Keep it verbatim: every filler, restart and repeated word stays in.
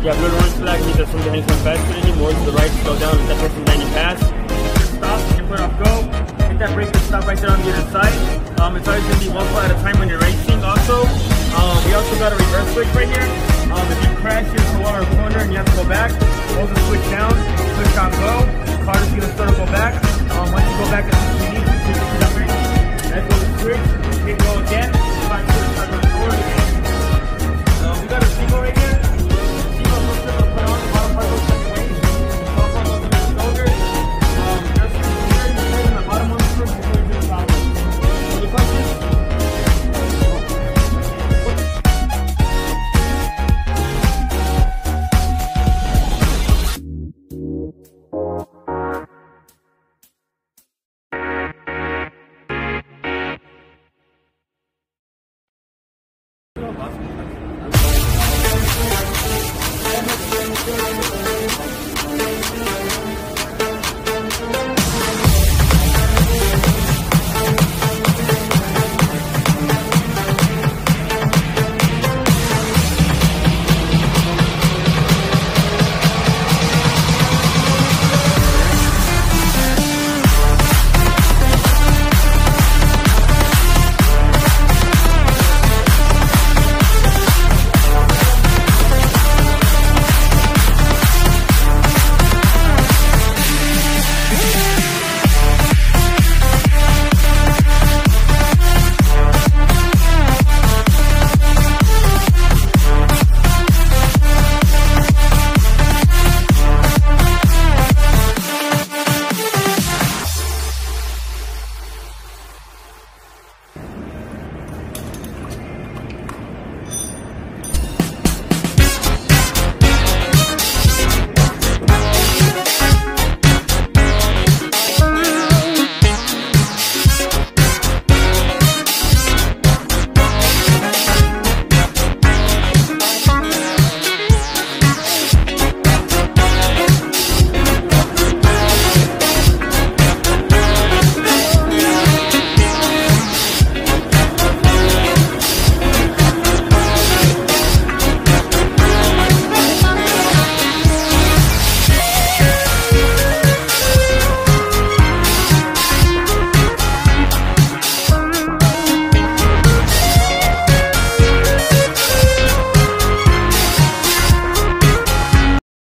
Yeah, blue and orange flag means that something is faster than you. More to the right, slow down, let that person behind you pass. Stop, you put off go. Hit that brake and stop right there on the other side. Um, it's always going to be one foot at a time when you're racing also. Um, we also got a reverse switch right here. Um, if you crash into a corner and you have to go back, hold the switch down, switch on go. Car is going to start to go back. Um, once you go back, that's what you need. Switch it up right. That's the switch. Hit go again.